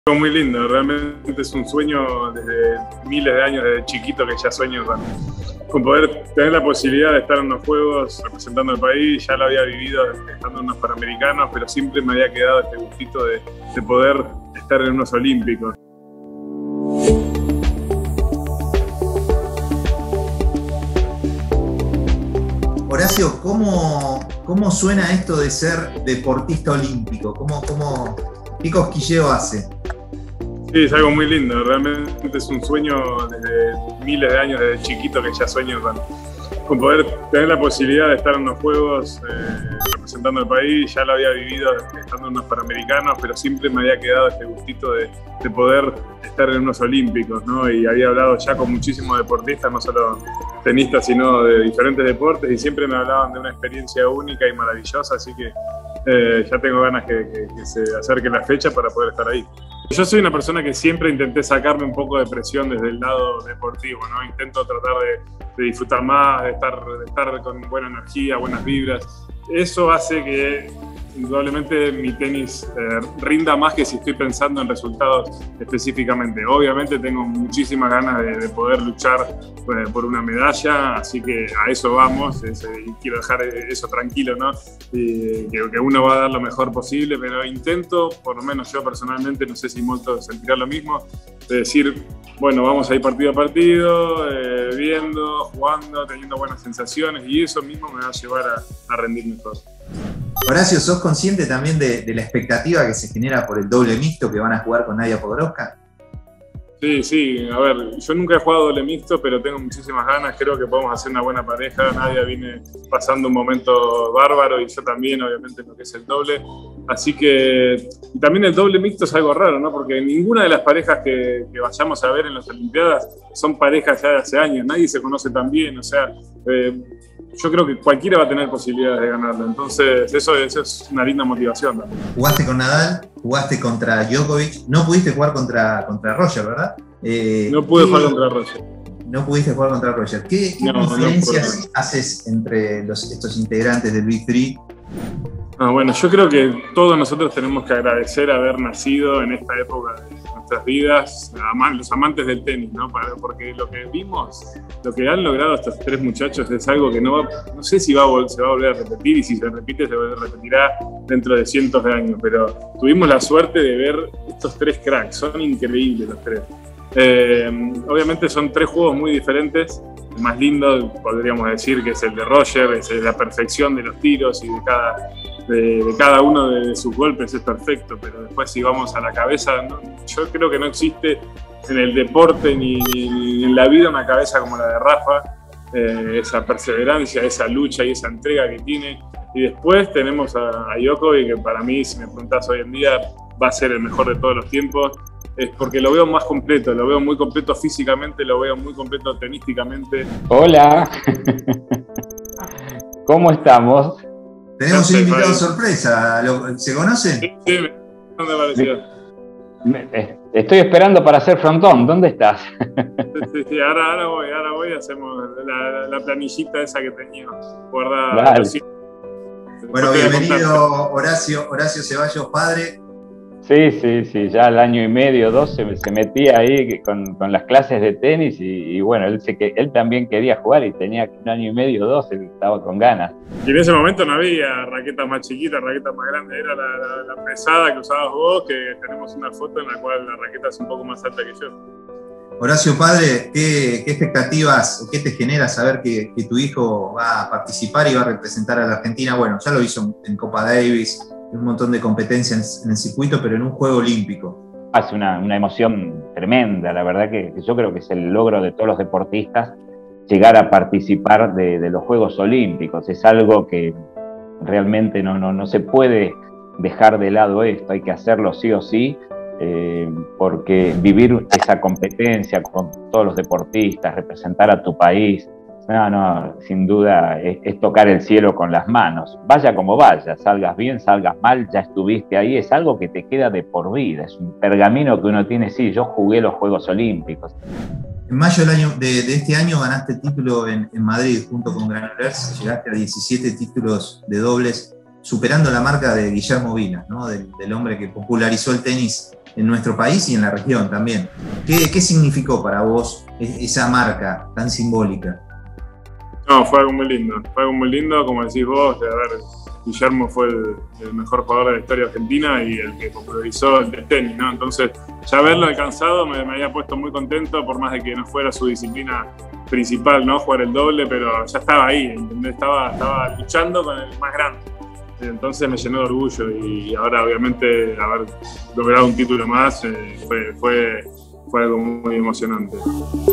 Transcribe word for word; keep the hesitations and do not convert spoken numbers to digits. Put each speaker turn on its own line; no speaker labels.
Muy lindo, realmente es un sueño desde miles de años, desde chiquito que ya sueño con, con poder tener la posibilidad de estar en los Juegos representando al país. Ya lo había vivido estando en unos Panamericanos, pero siempre me había quedado este gustito de, de poder estar en unos Olímpicos.
Horacio, ¿cómo, cómo suena esto de ser deportista olímpico? ¿Cómo, cómo, ¿Qué cosquilleo hace?
Sí, es algo muy lindo, realmente es un sueño desde miles de años, desde chiquito que ya sueño con, con poder tener la posibilidad de estar en los Juegos eh, representando al país. Ya lo había vivido estando en unos Panamericanos, pero siempre me había quedado este gustito de, de poder estar en unos Olímpicos, ¿no? Y había hablado ya con muchísimos deportistas, no solo tenistas, sino de diferentes deportes, y siempre me hablaban de una experiencia única y maravillosa, así que eh, ya tengo ganas que, que, que se acerque la fecha para poder estar ahí. Yo soy una persona que siempre intenté sacarme un poco de presión desde el lado deportivo, ¿no? Intento tratar de, de disfrutar más, de estar, de estar con buena energía, buenas vibras. Eso hace que indudablemente mi tenis eh, rinda más que si estoy pensando en resultados específicamente. Obviamente tengo muchísimas ganas de, de poder luchar eh, por una medalla, así que a eso vamos, es, eh, y quiero dejar eso tranquilo, ¿no? Y que, que uno va a dar lo mejor posible, pero intento, por lo menos yo personalmente, no sé si muchos sentirán lo mismo, de decir, bueno, vamos a ir partido a partido, eh, viendo, jugando, teniendo buenas sensaciones, y eso mismo me va a llevar a, a rendir mejor.
Horacio, ¿sos consciente también de, de la expectativa que se genera por el doble mixto que van a jugar con Nadia Podoroska?
Sí, sí, a ver, yo nunca he jugado doble mixto, pero tengo muchísimas ganas, creo que podemos hacer una buena pareja. Nadia viene pasando un momento bárbaro y yo también, obviamente, en lo que es el doble. Así que, y también el doble mixto es algo raro, ¿no? Porque ninguna de las parejas que, que vayamos a ver en las Olimpiadas son parejas ya de hace años, nadie se conoce tan bien, o sea, eh, yo creo que cualquiera va a tener posibilidades de ganarlo, entonces eso, eso es una linda motivación también.
Jugaste con Nadal, jugaste contra Djokovic, no pudiste jugar contra, contra Roger, ¿verdad?
Eh, no pude jugar contra Roger.
No pudiste jugar contra Roger. ¿Qué, qué no, diferencias no haces entre los, estos integrantes del Big Three?
No, bueno, yo creo que todos nosotros tenemos que agradecer haber nacido en esta época de nuestras vidas, los amantes del tenis, ¿no? Porque lo que vimos, lo que han logrado estos tres muchachos es algo que no, va, no sé si va a, se va a volver a repetir, y si se repite se repetirá dentro de cientos de años, pero tuvimos la suerte de ver estos tres cracks, son increíbles los tres. Eh, obviamente son tres juegos muy diferentes. El más lindo podríamos decir que es el de Roger, es la perfección de los tiros y de cada, de, de cada uno de, de sus golpes es perfecto, pero después si vamos a la cabeza, no, yo creo que no existe en el deporte ni, ni en la vida una cabeza como la de Rafa, eh, esa perseverancia, esa lucha y esa entrega que tiene. Y después tenemos a, a Djokovic, que para mí, si me preguntás hoy en día, va a ser el mejor de todos los tiempos. Es porque lo veo más completo, lo veo muy completo físicamente, lo veo muy completo tenísticamente.
Hola, ¿cómo estamos?
Tenemos un invitado sorpresa, ¿se conocen?
Sí, sí, me pareció.
Estoy esperando para hacer frontón, ¿dónde estás?
Sí, sí, ahora, ahora voy, ahora voy, hacemos la, la planillita esa que tenía guardada.
Bueno, bienvenido Horacio, Horacio Ceballos, padre.
Sí, sí, sí, ya al año y medio, dos, se, se metía ahí con, con las clases de tenis y, y bueno, él, se, él también quería jugar y tenía un año y medio, dos, él estaba con ganas.
Y en ese momento no había raquetas más chiquitas, raquetas más grandes, era la, la, la pesada que usabas vos, que tenemos una foto en la cual la raqueta es un poco más alta que yo.
Horacio, padre, ¿qué, qué expectativas o qué te genera saber que, que tu hijo va a participar y va a representar a la Argentina? Bueno, ya lo hizo en Copa Davis, un montón de competencias en el circuito, pero en un juego olímpico.
Hace una, una emoción tremenda, la verdad que, que yo creo que es el logro de todos los deportistas llegar a participar de, de los Juegos Olímpicos. Es algo que realmente no, no, no se puede dejar de lado esto, hay que hacerlo sí o sí, eh, porque vivir esa competencia con todos los deportistas, representar a tu país, no, no, sin duda es, es tocar el cielo con las manos. Vaya como vaya, salgas bien, salgas mal, ya estuviste ahí, es algo que te queda de por vida, es un pergamino que uno tiene, sí, yo jugué los Juegos Olímpicos.
En mayo del año, de, de este año ganaste el título en, en Madrid junto con Granollers, llegaste a diecisiete títulos de dobles, superando la marca de Guillermo Vilas, ¿no? del, del hombre que popularizó el tenis en nuestro país y en la región también. ¿Qué, qué significó para vos esa marca tan simbólica?
No, fue algo muy lindo, fue algo muy lindo, como decís vos, de haber, Guillermo fue el, el mejor jugador de la historia argentina y el que popularizó el tenis, ¿no? Entonces, ya haberlo alcanzado me, me había puesto muy contento, por más de que no fuera su disciplina principal, ¿no? Jugar el doble, pero ya estaba ahí, ¿entendés? Estaba, estaba luchando con el más grande. Entonces me llenó de orgullo y ahora obviamente haber logrado un título más eh, fue, fue, fue algo muy emocionante.